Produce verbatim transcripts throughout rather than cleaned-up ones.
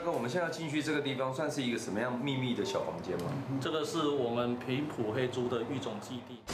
哥，我们现在进去这个地方，算是一个什么样秘密的小房间吗？ 这个是我们平埔黑猪的育种基地。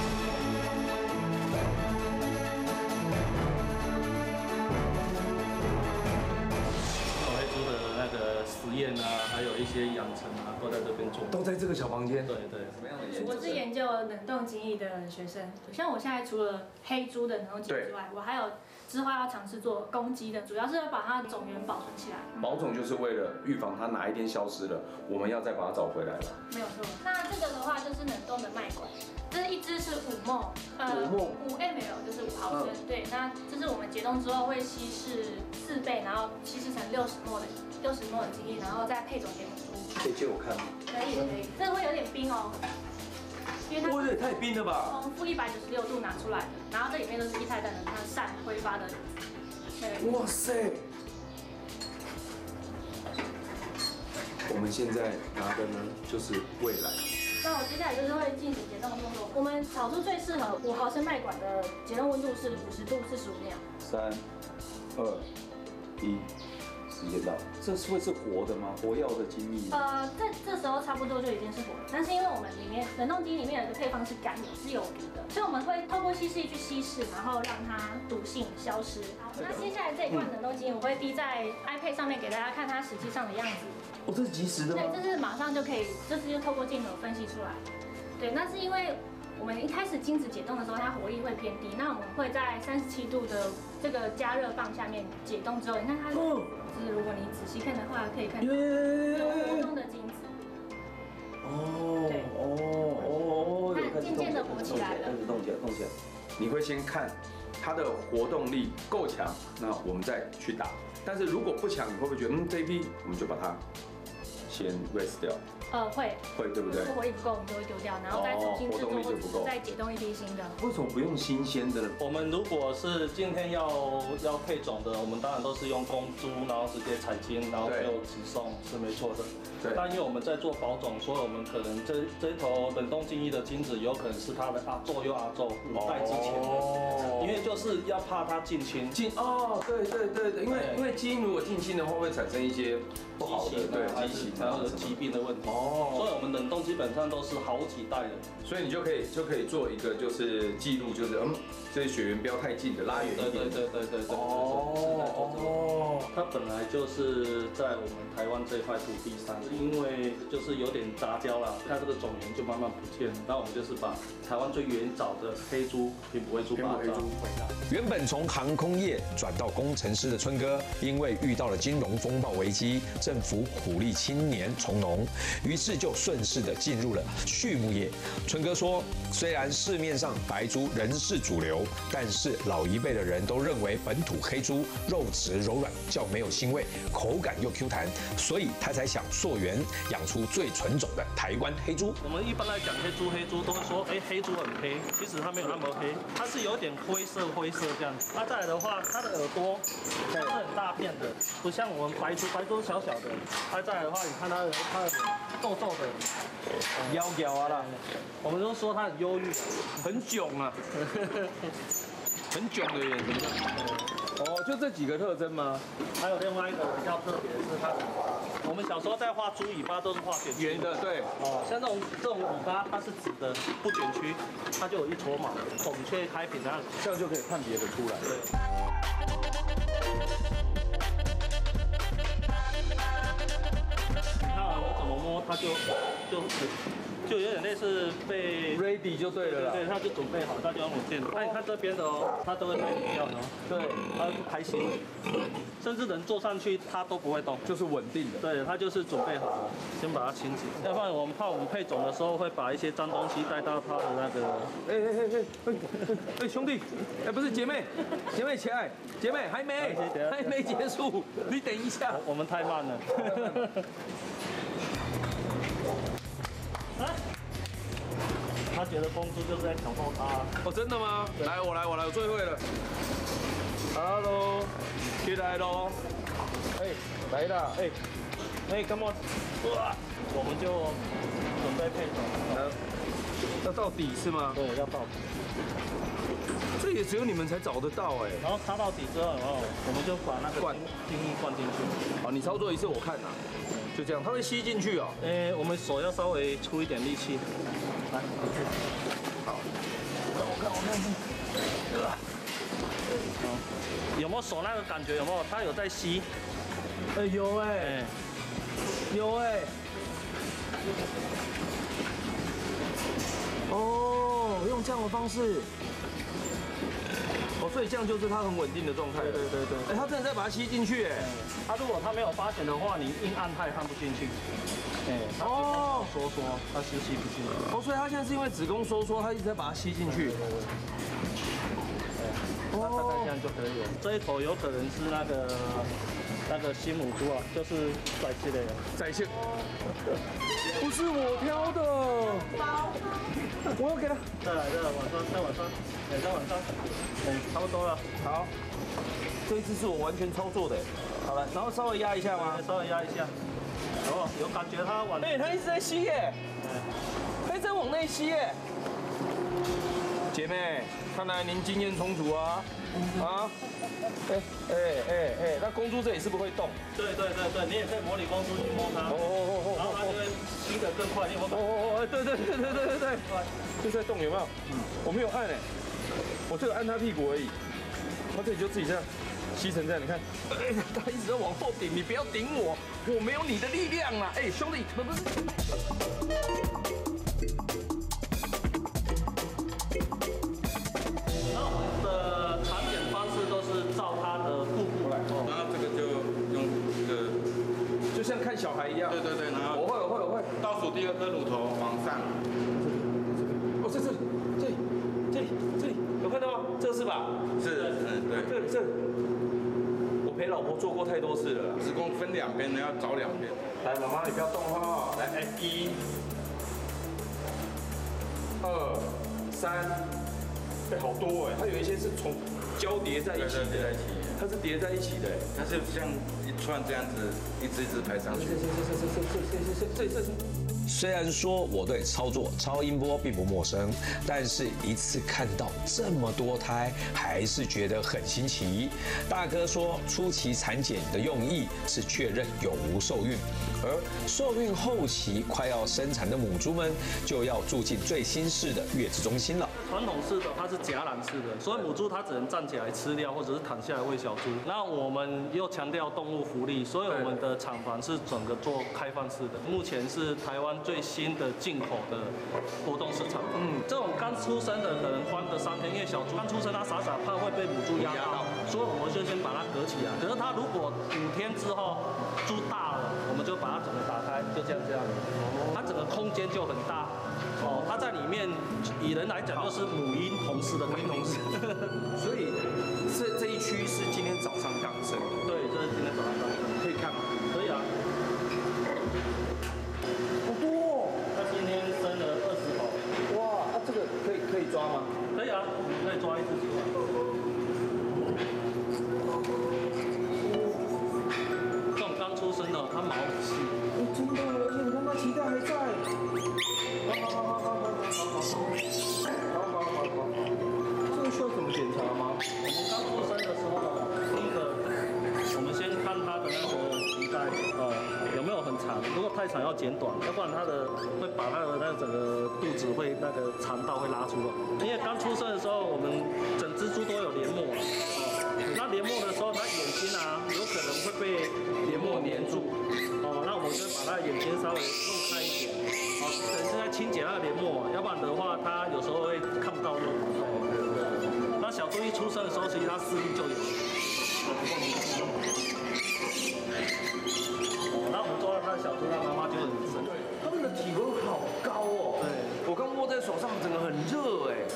黑猪的那个实验啊，还有一些养成啊，都在这边做。 都在这个小房间。 对对。 什么样的研究？ 我是研究冷冻精益的学生，像我现在除了黑猪的冷冻精益之外，我还有之后要尝试做公鸡的，主要是要把它的种源保存起来。 保种就是为了预防它哪一天消失了，我们要再把它找回来了。 没有错。那这个的话就是冷冻的麦管，这一支是五 ml， 呃，五 ml 就是五毫升。嗯、对，那这是我们解冻之后会稀释四倍，然后稀释成六十 ml 的六十 ml 的精液，然后再配种给母猪。 可以借我看吗？ 可以可以，这个会有点冰哦。因为它哇，也太冰了吧！ 从负一百九十六度拿出来的，然后这里面都是液态氮的它散挥发的。 哇塞！我们现在拿的呢，就是未来。 那我接下来就是会进行解冻动作。我们炒出最适合五毫升麦管的解冻温度是五十度四十五秒。 三、二、一。时间到，这是会是活的吗？活药的精液？ 呃，这这时候差不多就已经是活的，但是因为我们里面冷冻机里面有一个配方是甘油，是有毒的，所以我们会透过稀释液去稀释，然后让它毒性消失。好，那接下来这一罐冷冻机我会滴在 iPad 上面给大家看它实际上的样子。 哦，这是即时的吗？ 对，这是马上就可以，这是就透过镜头分析出来。对，那是因为我们一开始精子解冻的时候，它活力会偏低，那我们会在三十七度的这个加热棒下面解冻之后，你看它。就是如果你仔细看的话，可以看到有活动的精子。 哦，对，哦哦， 它渐渐的活起来了， 开始动起来，动起来。你会先看它的活动力够强，那我们再去打。但是如果不强，你会不会觉得嗯这一批我们就把它先 rest 掉？ 呃，会会，对不对？ 如果活力不够，我们就会丢掉，然后再重新制作，或者是再解冻一批新的。 为什么不用新鲜的呢？ 我们如果是今天要要配种的，我们当然都是用公猪，然后直接采精，然后就直送，是没错的。对。但因为我们在做保种，所以我们可能这这一头冷冻精益的精子有可能是它的阿昼又阿昼五代之前的，因为就是要怕它近亲。 近哦，对对对对，因为因为基因如果近亲的话，会产生一些不好的对畸形然后疾病的问题。哦，所以我们冷冻基本上都是好几代的， 所以你就可以就可以做一个就是记录，就是嗯，这些血缘不要太近的，拉远一点。 对对对对对对。 哦哦， 它本来就是在我们台湾这块土地上，因为就是有点杂交啦，它这个种源就慢慢不见。那我们就是把台湾最原早的黑猪平埔黑猪把它抓回来。 原本从航空业转到工程师的春哥，因为遇到了金融风暴危机，政府鼓励青年从农，于是就顺势的进入了畜牧业。春哥说，虽然市面上白猪仍是主流，但是老一辈的人都认为本土黑猪肉质柔软，较没有腥味，口感又 Q 弹，所以他才想溯源养出最纯种的台湾黑猪。 我们一般来讲黑猪黑猪都会说，哎，黑猪很黑，其实它没有那么黑，它是有点灰色灰色这样子。那再来的话，它的耳朵是很大片的，不像我们白猪，白猪小小的。它再来的话，你看它的它的皱皱的， 腰腰啊啦， 我们都说它很忧郁， 很囧啊，很囧的眼睛。哦，就这几个特征吗？ 还有另外一个比较特别的是它的，我们小时候在画猪尾巴都是画卷曲圆的，对。 哦，像这种这种尾巴它是直的，不卷曲，它就有一撮毛，孔雀开屏啊， 这样就可以判别得出来。 对。你看啊，我怎么摸它就就就有点类似被 ready 就对了啦。 对，它就准备好，它就要稳定。那你看这边的哦，它都会排掉的哦。对，它排行，甚至人坐上去它都不会动， 就是稳定的。 对，它就是准备好了，先把它清洁。要不然我们怕我们配种的时候会把一些脏东西带到它的那个。 哎哎哎哎哎兄弟，哎不是姐妹，姐妹起来，姐妹还没还没结束，你等一下。 我们太慢了。他觉得公猪就是在挑逗他。 哦，真的吗？来，我来，我来，我最会了。Hello， 起来喽！哎，来了，哎，哎，come on，哇， 我们就准备配种。 要到底是吗？ 对，要到底。 这也只有你们才找得到哎。 然后插到底之后，然后我们就把那个灌精液灌进去。 好，你操作一次我看呐、啊，就这样，它会吸进去哦。 诶，我们手要稍微出一点力气。来， 好，我看我看我看。 有没有手那个感觉？有没有？它有在吸。 哎、有哎、欸，有哎、欸。哦，用这样的方式。哦，所以这样就是它很稳定的状态。 对对对对。 哎、欸，它真的在把它吸进去哎。 它、啊、如果它没有发现的话，你硬按它也按不进去。哎、欸，哦，收缩，它是吸不进去。 哦，所以它现在是因为子宫收缩，它一直在把它吸进去。 那大概这样就可以了。这一头有可能是那个那个新母猪啊，就是宰切的。 宰切，不是我挑的。我要给他。 再来，再来，往上，再往上，哎，再往上，哎，差不多了。 好，这一次是我完全操作的。好了，然后稍微压一下吗？ 稍微压一下。哦，有感觉它往。 哎，它一直在吸耶。它一直在往内吸耶。姐妹，看来您经验充足啊！啊，哎哎哎哎，那公猪这里是不是会动？ 对对对对，你也可以模拟公猪去摸它， 哦哦哦哦， 然后它就会吸得更快，你有没有？ 哦哦哦，对对对对对对对，就在动有没有？嗯，我没有按哎，我只有按它屁股而已，它这里就自己这样吸成这样，你看，哎，它一直在往后顶，你不要顶我，我没有你的力量啊！哎，兄弟，不不是。像看小孩一样， 对对对，然后我会我会我会， 倒数第二颗乳头往上， 哦，这这里这里这里这里有看到吗？这是吧？ 是，嗯对， 这里这里，我陪老婆做过太多次了。 子宫分两边，你要找两边。 来，妈妈你不要动哈，来，哎，一、二、三，哎，好多哎，它有一些是从交叠在一起的， 在一起， 它是叠在一起的， 它是像一串这样子，一只一只排上去。 这这这这这这这这这。 虽然说我对操作超音波并不陌生，但是一次看到这么多胎，还是觉得很新奇。大哥说，初期产检的用意是确认有无受孕，而受孕后期快要生产的母猪们，就要住进最新式的月子中心了。 传统式的它是夹栏式的，所以母猪它只能站起来吃料，或者是躺下来喂小猪。那我们又强调动物福利，所以我们的厂房是整个做开放式的。目前是台湾最新的进口的活动市场。嗯，这种刚出生的可能关个三天，因为小猪刚出生它傻傻怕会被母猪压到，所以我们就先把它隔起来。可是它如果五天之后猪大了，我们就把它整个打开，就这样这样。它整个空间就很大。哦，它在里面，以人来讲就是母婴同室的母婴同室。 所以这这一区是今天早上刚生的。 对，这是今天早上刚生。 可以看吗？ 可以啊。 好多哦！ 它今天生了二十头。 哇，那、啊、这个可以可以抓吗？ 可以啊，你可以抓一只出来。这种刚出生的，它毛很细。 哦，真的，而且你看它脐带还在。好好好好好好好好好好好好好，这个需要怎么检查吗？ 我们刚出生的时候，第一个，我们先看它的那个脐带，呃，有没有很长？如果太长要剪短，要不然它的会把它的那个整个肚子会那个肠道会拉出来。因为刚出生的时候，我们整只猪都有黏膜，哦，那黏膜的时候，它眼睛啊有可能会被黏膜黏住，哦，那我们就把它眼睛稍微弄开一点。好，可能是在清洁那个黏膜，要不然的话，它有时候会看不到肉。那小猪一出生的时候，其实它视力就有。哦，那我们抓到它的小猪，它妈妈就很深。 对，它们的体温好高哦。 对， 我刚握在手上，整个很热哎。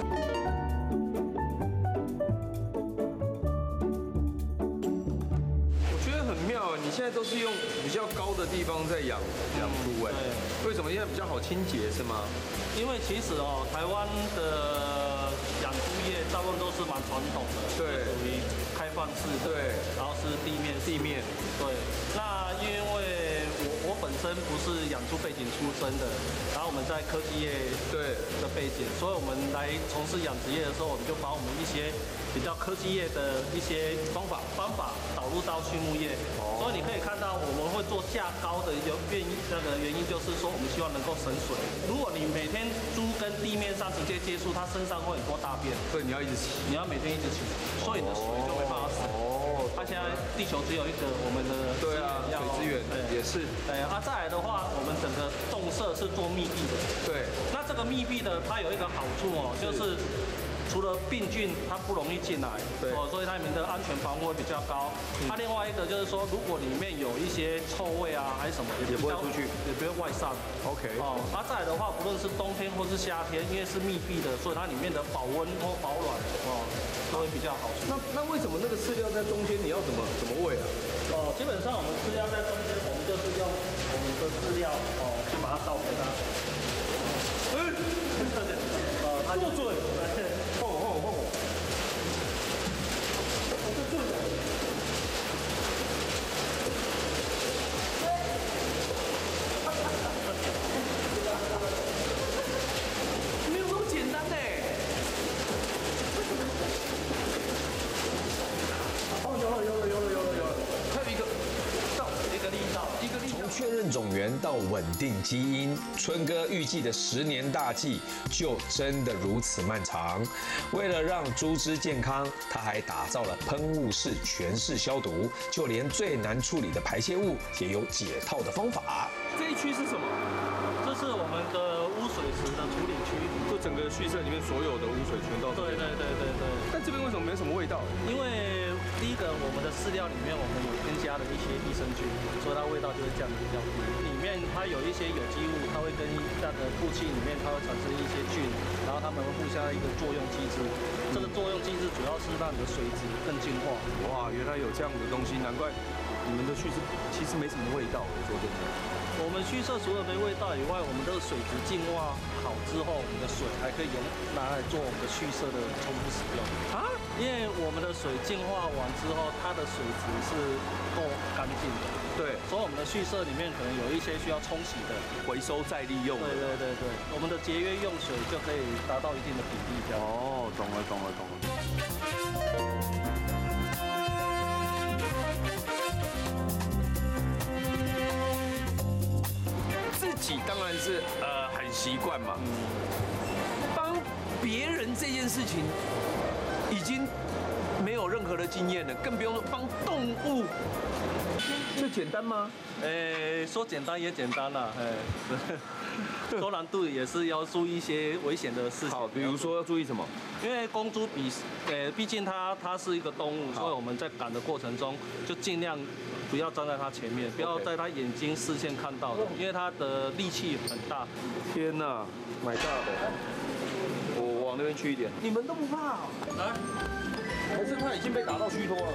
你现在都是用比较高的地方在养养猪哎，为什么？因为比较好清洁是吗？ 因为其实哦，台湾的养猪业大部分都是蛮传统的， 对， 属于开放式的， 对， 然后是地面地面， 对。那因为我我我本身不是养猪背景出身的，然后我们在科技业对的背景，所以我们来从事养殖业的时候，我们就把我们一些比较科技业的一些方法方法导入到畜牧业。所以你可以看到我们会做价高的有原因，那个原因就是说我们希望能够省水。如果你每天猪跟地面上直接接触，它身上会很多大便， 所以你要一直洗， 你要每天一直洗，所以你的水就没办法省。 哦， 它现在地球只有一个，我们的对啊，水资源也是。 对啊，再来的话，我们整个洞舍是做密闭的。 对， 那这个密闭的它有一个好处哦，就是除了病菌它不容易进来， 对哦，所以它们的安全防护会比较高。它另外一个就是说，如果里面有一些臭味啊还是什么， 也不会出去， 也不会外散。 OK。 哦，那再来的话，不论是冬天或是夏天，因为是密闭的，所以它里面的保温或保暖哦都会比较好。 那那为什么那个饲料在中间你要怎么怎么喂啊？ 哦，基本上我们饲料在中间，我们就是用我们的饲料哦去把它倒给它。哎，哦，它就准。 吼吼吼！我这准。没有那么简单呢。哦，有了有了有了有了有了，还有一个道，一个力道，一个力道。 从确认种源到稳定基因，春哥预计的十年大计就真的如此漫长。为了让猪只健康，他还打造了喷雾式全室消毒，就连最难处理的排泄物也有解套的方法。 这一区是什么？ 这是我们的污水池的处理区， 就整个畜舍里面所有的污水全都。 对对对对对。 但这边为什么没什么味道？ 因为第一个，我们的饲料里面我们有添加了一些益生菌，所以它味道就会降得比较低。里面它有一些有机物，它会跟那个吐气里面它会产生一些菌，然后它们会互相一个作用机制。这个作用机制主要是让你的水质更净化。 哇，原来有这样的东西，难怪你们的畜舍其实没什么味道。说真的。 我们畜舍除了没味道以外，我们这个水质净化好之后，我们的水还可以用拿来做我们的畜舍的重复使用啊。因为我们的水净化完之后，它的水质是够干净的。对，所以我们的畜舍里面可能有一些需要冲洗的， 回收再利用。 对对对对，我们的节约用水就可以达到一定的比例。这样。 哦，懂了懂了懂了。自己当然是呃很习惯嘛，帮别人这件事情已经没有任何的经验了，更不用说帮动物，这简单吗？ 诶，说简单也简单啦，哎，说难度也是要注意一些危险的事情。 好，比如说要注意什么？ 因为公猪比，呃，毕竟它它是一个动物，所以我们在赶的过程中就尽量不要站在它前面，不要在它眼睛视线看到的，因为它的力气很大。 天哪 ，My God！ 我往那边去一点。你们都不怕啊？还是他已经被打到虚脱了？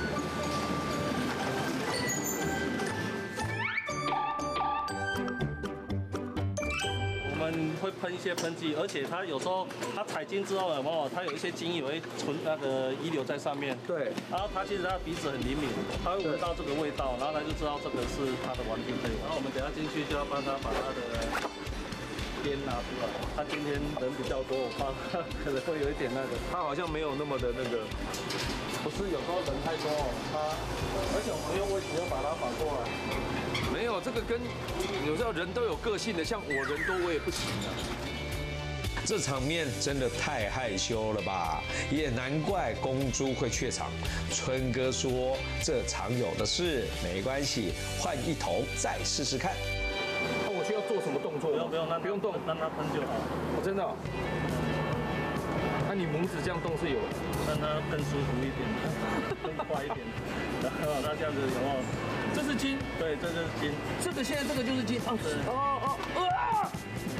我们会喷一些喷剂，而且它有时候它采精之后有没有？它有一些精液会存那个遗留在上面。对。然后它其实它的鼻子很灵敏，它会闻到这个味道，然后它就知道这个是它的完品配。然后我们等下进去就要帮它把它的鞭拿出来。它今天人比较多，我怕它可能会有一点那个。 它好像没有那么的那个。 不是，有时候人太多哦，它，而且我们用位置要把它反过来。 没有，这个跟有时候人都有个性的，像我人多我也不行啊。 这场面真的太害羞了吧？也难怪公猪会怯场。春哥说这常有的事，没关系，换一头再试试看。 那我需要做什么动作？ 不用不用，那不用动， 让它喷就好。 我真的。那你拇指这样动是有， 让它更舒服一点，更快一点。然后它这样子有没有？ 这是筋， 对，这就是筋。 这个现在这个就是筋。哦哦哦啊！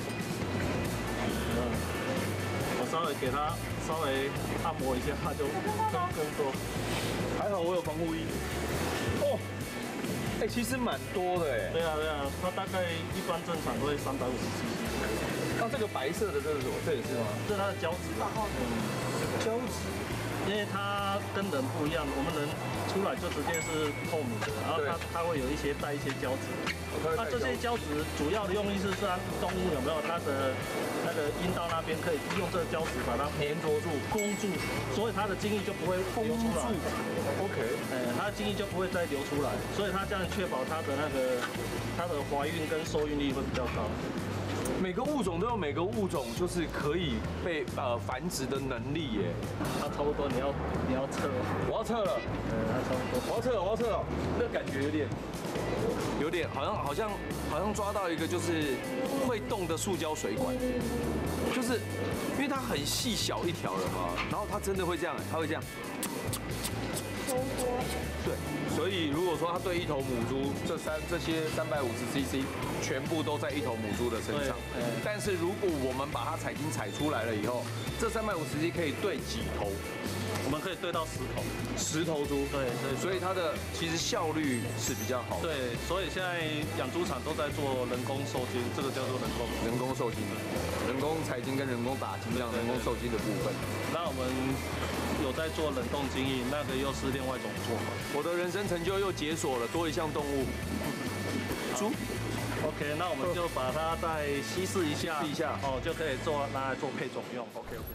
我稍微给它稍微按摩一下，它就更更多。 还好我有防护衣。哦，哎，其实蛮多的哎。 对啊对啊，它大概一般正常会三百五十 C C。 那这个白色的这是什么？这也是吗？ 这是它的胶质。 胶质。 因因为它跟人不一样，我们人出来就直接是透明的，然后它它会有一些带一些胶质。那这些胶质主要的用意是让动物有没有它的那个阴道那边可以用这个胶质把它粘着住、封住，所以它的精液就不会流出来。 OK， 哎，它的精液就不会再流出来，所以它这样确保它的那个它的怀孕跟受孕率会比较高。 每个物种都有每个物种就是可以被呃繁殖的能力耶。 它差不多你要你要测， 我要测了， 呃，它差不多。 我要测了，我要测了，那感觉有点。有点好像好像好像抓到一个就是会动的塑胶水管，就是因为它很细小一条了嘛，然后它真的会这样，它会这样收缩。对，所以如果说它对一头母猪，这三这些三百五十 C C 全部都在一头母猪的身上，但是如果我们把它采精采出来了以后，这三百五十 C C 可以对几头？ 我们可以对到十头， 十头猪， 对对， 所以它的其实效率是比较好的。 对，所以现在养猪场都在做人工受精，这个叫做人工人工受精，人工采精跟人工打精这样人工受精的部分。 那我们有在做冷冻精液，那个又是另外一种做法。 我的人生成就又解锁了多一项动物，猪。 OK， 那我们就把它再稀释一下， 试一下哦，就可以做拿来做配种用。OK OK。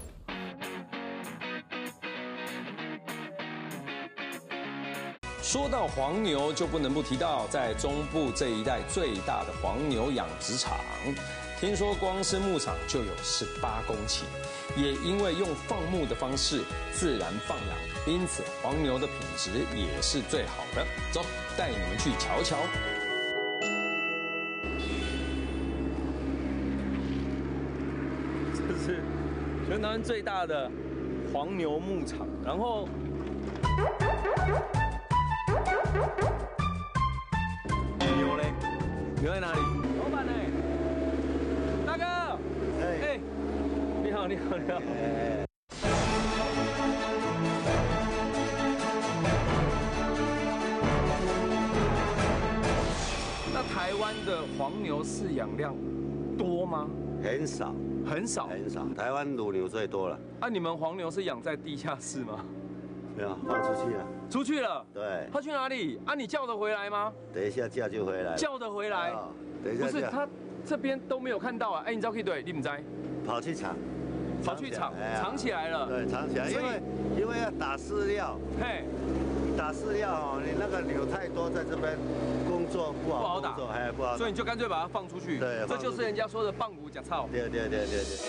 说到黄牛，就不能不提到在中部这一带最大的黄牛养殖场。听说光是牧场就有十八公顷，也因为用放牧的方式自然放养，因此黄牛的品质也是最好的。走，带你们去瞧瞧。 这是全台湾最大的黄牛牧场，然后。牛嘞？牛在哪里？老板呢？大哥，哎哎，你好，你好，你好。那台湾的黄牛饲养量多吗？ 很少， 很少， 很少。台湾乳牛最多了。 啊，你们黄牛是养在地下室吗？ 没有，放出去了。 出去了？ 对。 他去哪里？啊，你叫得回来吗？ 等一下叫就回来。 叫得回来？ 哦、等一下不是他这边都没有看到啊。哎，你知道可以对，你们在？ 跑去场。 跑去场，藏起来了。 对，藏起来，因为因为要打饲料。嘿。打饲料哦，你那个牛太多，在这边工作不好，不好打，哎，不好打。 所以你就干脆把它放出去。 对， 这就是人家说的棒骨假草。 对对对对对。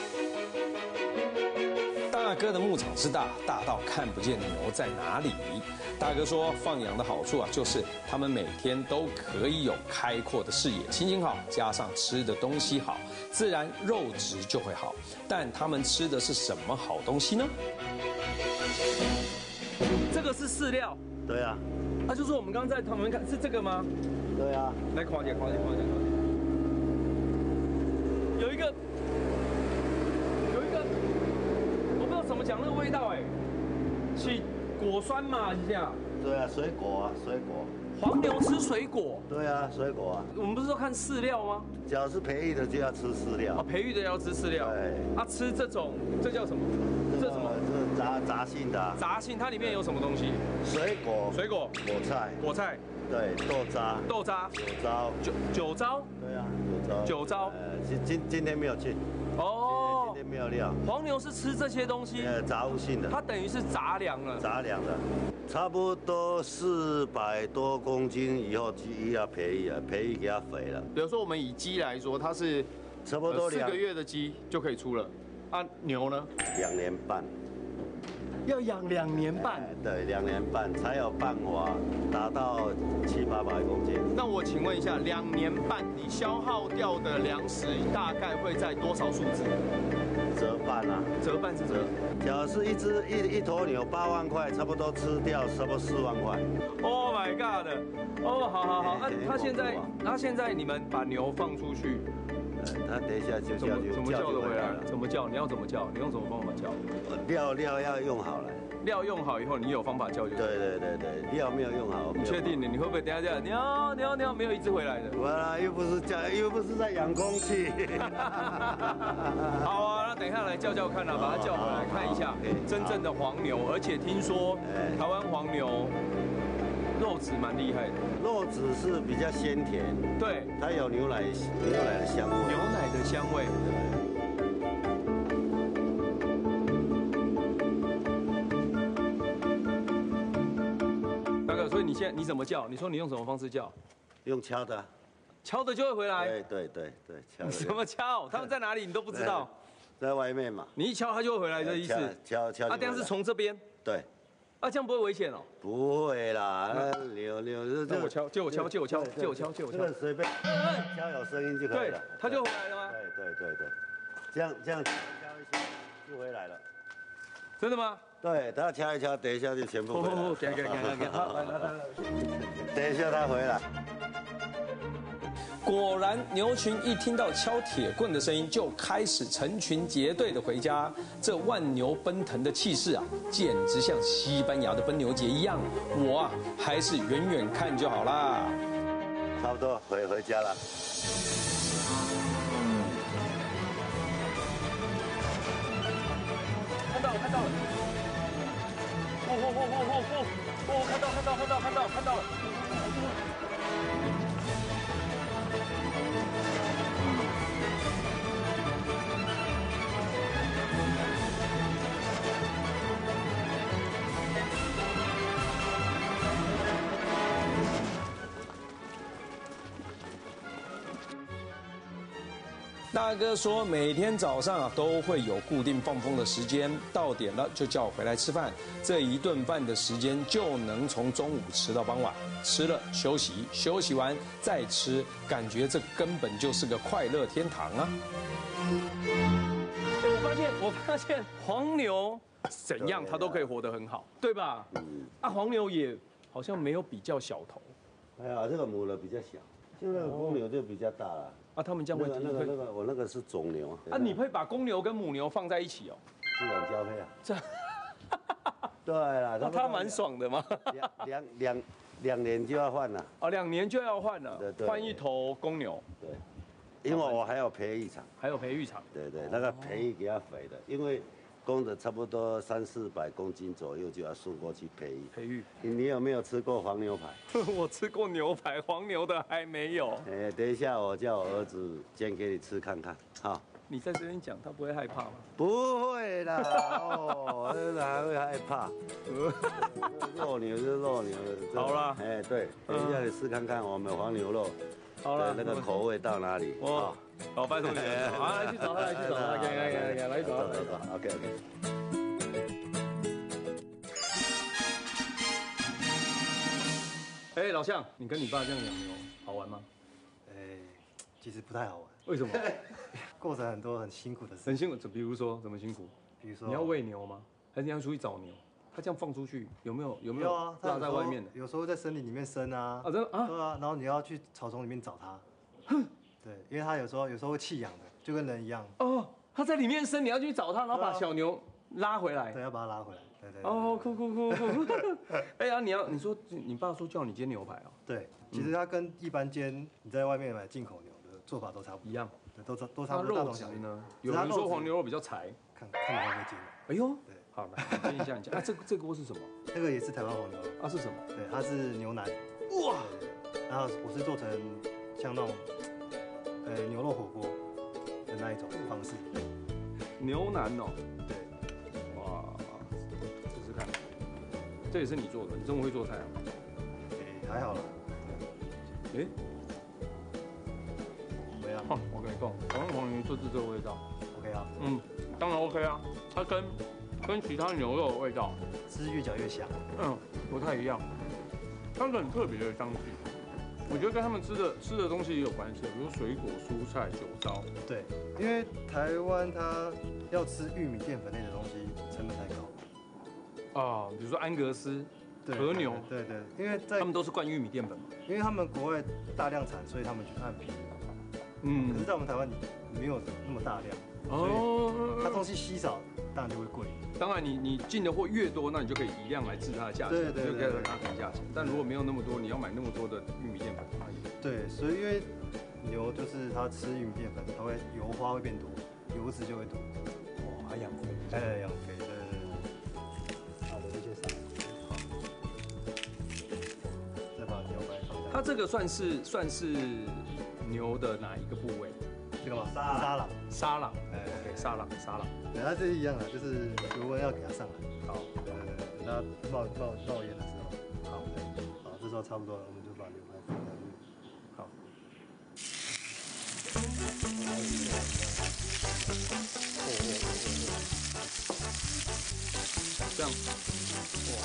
大哥的牧场之大，大到看不见牛在哪里。大哥说，放羊的好处啊，就是他们每天都可以有开阔的视野，心情好，加上吃的东西好，自然肉质就会好。但他们吃的是什么好东西呢？ 这个是饲料。 对啊。 那、啊、就是我们刚刚在旁边看，是这个吗？ 对啊。 来，夸姐，夸姐，夸姐，夸姐。有一个，有一个，我不知道怎么讲那个味道哎，是果酸嘛，是这样。 对啊，水果啊，水果。 黄牛吃水果。 对啊，水果啊。 我们不是说看饲料吗？ 只要是培育的就要吃饲料。 啊，培育的要吃饲料。 对。啊， 吃这种，这叫什么？这什么？ 这是杂杂性的、啊。 杂性，它里面有什么东西？ 水果。 水果。 果菜。 果菜。 对，豆渣。 豆渣。 酒糟。 酒酒糟。 对啊，酒糟。 酒糟。 呃，今今今天没有进。哦。今天没有料。 黄牛是吃这些东西。 呃，杂物性的。 它等于是杂粮了。 杂粮的。差不多四百多公斤以后鸡要培育了，培育给它肥了。 比如说我们以鸡来说，它是差不多四个月的鸡就可以出了。啊，牛呢？ 两年半。 要养两年半？ 对，两年半才有办法达到七八百公斤。 那我请问一下，两年半你消耗掉的粮食大概会在多少数字？ 折半啊， 折半是折。 假如是一只一一头牛八万块，差不多吃掉差不多四万块。 Oh my god！ 哦，好好好，那他现在，他现在你们把牛放出去， 他等一下就叫就怎么叫就得回来了？怎么叫？你要怎么叫？你用什么方法叫？ 料料要用好了。 料用好以后，你有方法叫就对。 对对对对，料没有用好。 你确定你你会不会等下叫鸟鸟鸟没有一只回来的？ 完了，又不是叫，又不是在养空气。 好啊，那等一下来叫叫看啊，把它叫回来看一下真正的黄牛，而且听说台湾黄牛肉质蛮厉害的， 肉质是比较鲜甜， 对， 它有牛奶牛奶的香味， 牛奶的香味。大哥，所以你现在你怎么叫？你说你用什么方式叫？ 用敲的， 敲的就会回来。 对对对对，敲。 怎么敲？他们在哪里你都不知道？ 在外面嘛。 你一敲它就会回来的意思。 敲敲。 啊，这样是从这边。 对。 啊，这样不会危险哦？ 不会啦，牛牛这我敲，借我敲，借我敲，借我敲，借我敲。 这个随便敲有声音就可以了。 它就回来了吗？ 对对对对，这样这样敲一下就回来了。 真的吗？ 对，他敲一敲，等一下就全部回来了。 给给给给给，好，来来来来， 等一下他回来。 果然，牛群一听到敲铁棍的声音，就开始成群结队的回家。这万牛奔腾的气势啊，简直像西班牙的奔牛节一样。我啊，还是远远看就好啦。 差不多回回家了。 看到了，看到了。哦哦哦哦哦哦！哦，看到，看到，看到，看到，看到了。 大哥说，每天早上啊都会有固定放风的时间，到点了就叫我回来吃饭。这一顿饭的时间就能从中午吃到傍晚，吃了休息，休息完再吃，感觉这根本就是个快乐天堂啊！ 我发现，我发现黄牛怎样它都可以活得很好，对吧？啊，黄牛也好像没有比较小头。 哎呀，这个母的比较小，就那个公牛就比较大了。 啊，他们这样会那个那个那个，我那个是种牛啊，你会把公牛跟母牛放在一起哦？ 自然交配啊。 这， 对了， 那他蛮爽的嘛。 两两两两年就要换了。 哦，两年就要换了， 对对， 换一头公牛。 对，因为我还有培育场， 还有培育场。 对对，那个培育给它肥的，因为公的差不多三四百公斤左右就要送过去培育。 培育。 你你有没有吃过黄牛排？ 我吃过牛排，黄牛的还没有。 哎，等一下我叫我儿子煎给你吃看看，好。 你在这边讲，他不会害怕吗？ 不会啦，哦，哪会害怕？肉牛是肉牛。 好啦， 哎，对，等一下你试看看我们黄牛肉， 好了， 那个口味到哪里？ 哦，好，拜托你了，好，来去找他，来去找他，来来来来，来找他，来找他 ，OK OK。 哎，老向，你跟你爸这样养牛好玩吗？ 哎，其实不太好玩。 为什么？ 过程很多很辛苦的事。 很辛苦，比如说怎么辛苦？ 比如说你要喂牛吗？还是你要出去找牛？他这样放出去有没有有没有啊？ 拉在外面的？ 有时候在森林里面生啊。 啊，真的啊？ 对啊，然后你要去草丛里面找它。对，因为它有时候有时候会弃养的，就跟人一样。 哦，他在里面生，你要去找他，然后把小牛拉回来。 对，要把它拉回来。对对。 哦，酷酷酷酷！哎呀，你要你说你爸说叫你煎牛排哦。 对，其实它跟一般煎你在外面买进口牛的做法都差不多。 一样。 对，都差都差不多。 肉质呢？有人说黄牛肉比较柴。 看看你会不会煎。 哎呦。对。好，来煎一下，你煎。啊，这这锅是什么？ 那个也是台湾黄牛。 啊，是什么？ 对，它是牛腩。哇！然后我是做成像那种呃牛肉火锅的那一种方式。 牛腩哦。 对。 哇，试试看。这也是你做的，你这么会做菜啊？ 哎，还好啦。 哎。 怎么样？ 我跟你讲，台湾黄牛就是这个味道。 OK 啊。 嗯，当然 OK 啊，它跟跟其他牛肉的味道， 吃越嚼越香。 嗯，不太一样，它是很特别的香气。我觉得跟他们吃的吃的东西也有关系，比如水果、蔬菜、酒糟。 对，因为台湾它要吃玉米淀粉类的东西成本太高。 啊，比如说安格斯、和牛， 对对，因为在他们都是灌玉米淀粉嘛。 因为他们国外大量产，所以他们就按便宜。 嗯， 可是在我们台湾没有那么大量，哦，它东西稀少，当然就会贵。 当然你你进的货越多，那你就可以以量来制它的价钱， 对对对就可以让它提价钱。但如果没有那么多，你要买那么多的玉米淀粉，那也对，所以因为牛就是它吃玉米淀粉，它会油花会变多，油脂就会多。 哇，还养肥， 哎，养肥，对对对。好的，这些上来。好。再把牛排放下。 它这个算是算是牛的哪一个部位？ 这个吗？沙沙朗。 沙朗， 哎 OK， 沙朗沙朗。 对，它这是一样的，就是油温要给它上来。 好， 对对对，等它冒冒冒烟的时候。好，对，好，这时候差不多了，我们就把牛排放下去。 好。这样，哇，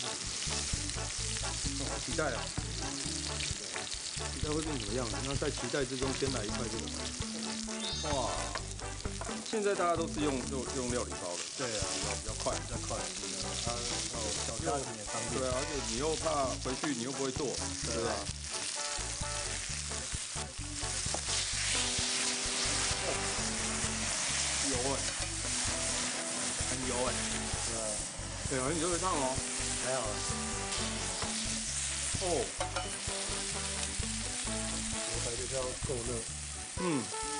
好期待啊！期待会变什么样子？那在期待之中，先来一块这个。哇，现在大家都是用用用料理包的。 对啊， 比较快， 比较快。它哦，小家庭也方便。 对啊，而且你又怕回去你又不会做，对吧？油哎，很油哎。对啊。对啊，你就会烫哦。 还好。 哦。 牛排就是要够热。 嗯。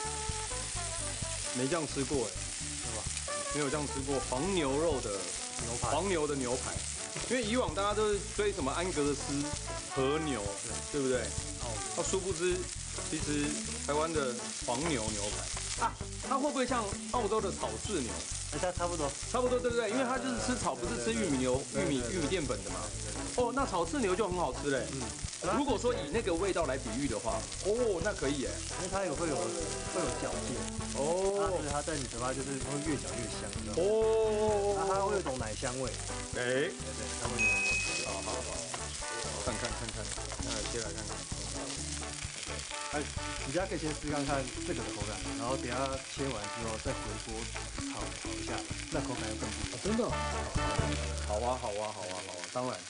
没这样吃过哎。 是吧？ 没有这样吃过黄牛肉的牛排， 黄牛的牛排，因为以往大家都是追什么安格斯、和牛，对不对？哦，那殊不知，其实台湾的黄牛牛排啊，它会不会像澳洲的草饲牛？ 哎，它差不多， 差不多，对不对？因为它就是吃草，不是吃玉米牛、玉米玉米淀粉的嘛。哦，那草饲牛就很好吃嘞。嗯。如果说以那个味道来比喻的话，哦，那可以耶， 因为它有会有会有嚼劲，哦，所以它在你嘴巴就是会越嚼越香，你知道吗？哦，它它会有一种奶香味， 哎， 对对，它会有。 好好好，看看看看，那切来看看。 哎，你家可以先试看看这个的口感，然后等下切完之后再回锅炒炒一下，那口感又更不一样。 真的？好啊好啊好啊好啊，当然。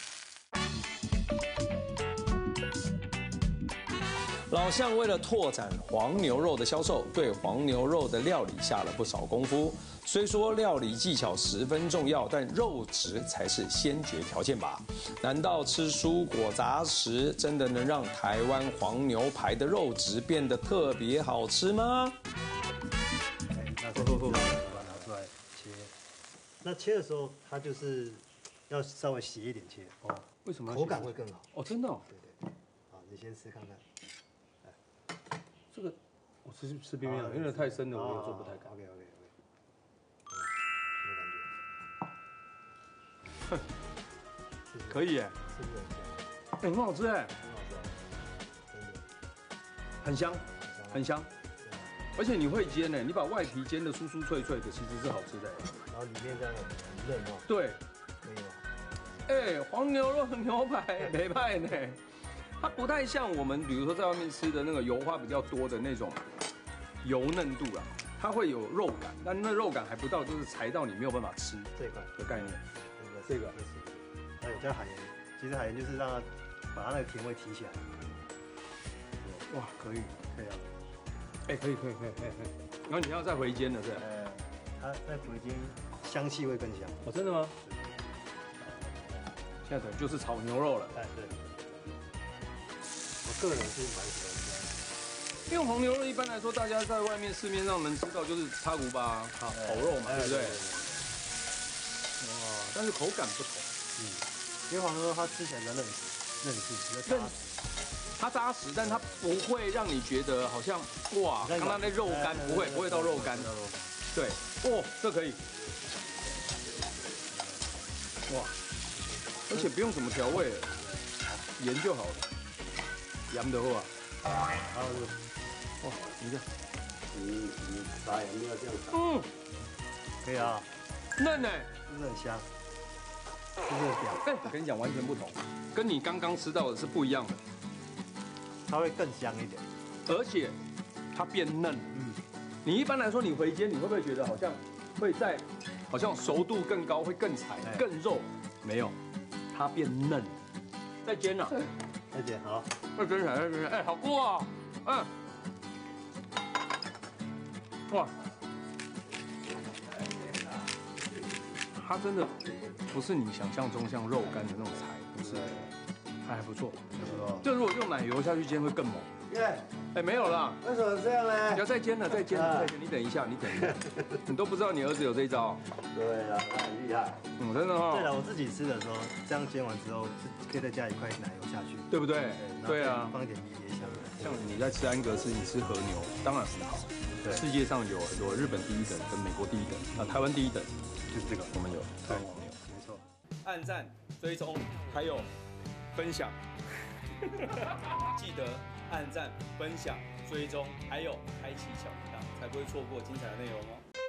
老向为了拓展黄牛肉的销售，对黄牛肉的料理下了不少功夫。虽说料理技巧十分重要，但肉质才是先决条件吧？难道吃蔬果杂食真的能让台湾黄牛排的肉质变得特别好吃吗？ 哎，那这个把它拿出来切。那切的时候，它就是要稍微斜一点切哦。 为什么？ 口感会更好。 哦，真的、哦？ 对对。好，你先吃看看。 这个我吃吃边边了，因为太深了，我也做不太开。 OK OK OK。 哼，可以耶， 是不是很香？ 很好吃哎， 很好吃啊，真的， 很香，很香。而且你会煎呢，你把外皮煎的酥酥脆脆的，其实是好吃的。 然后里面这样很嫩哦。 对。 没有。 哎，黄牛肉牛排没派呢。它不太像我们，比如说在外面吃的那个油花比较多的那种油嫩度啊，它会有肉感，但那肉感还不到，就是柴到你没有办法吃这一块的概念。 这个，还有加海盐，其实海盐就是让它把它那个甜味提起来。 哇，可以，可以啊，哎，可以，可以，可以，可以，可以。然后你要再回煎了，是吧？ 哎，它再回煎，香气会更香。 哦，真的吗？现在等于就是炒牛肉了。 哎，对。我个人是蛮喜欢吃， 因为黄牛肉一般来说，大家在外面市面上能吃到就是叉骨巴、烤肉嘛，对不对？哇，但是口感不同。 嗯，因为黄牛肉它吃起来比较韧实，韧实，比较扎实。 它扎实，但它不会让你觉得好像哇，刚刚那肉干不会，不会到肉干。对，哦，这可以。哇，而且不用什么调味，盐就好了。盐的话， 然后哇，你看， 你你撒盐要这样撒， 嗯， 可以啊， 嫩呢， 是不是很香？是不是很屌？ 哎，我跟你讲，完全不同，跟你刚刚吃到的是不一样的， 它会更香一点， 而且它变嫩。嗯，你一般来说你回煎，你会不会觉得好像会在，好像熟度更高，会更柴、更肉？没有，它变嫩。再煎啊！ 再煎好。 再煎起来，再煎起来，哎，好过啊！嗯，哇！ 它真的不是你想象中像肉干的那种柴，不是，它还不错，不错。就如果用奶油下去煎会更猛。耶，哎，没有了。 为什么这样呢？ 不要再煎了，再煎了，再煎。你等一下，你等一下，你都不知道你儿子有这一招。 对啊，他很厉害。 嗯，真的哈。 对了，我自己吃的时候，这样煎完之后，可以再加一块奶油下去， 对不对？对啊， 放一点椰香。 像你在吃安格斯，你吃和牛，当然很好。对，世界上有有日本第一等跟美国第一等，啊，台湾第一等就是这个，我们有台湾黄牛，没错。按赞、追踪还有分享，记得按赞、分享、追踪，还有开启小铃铛，才不会错过精彩的内容哦。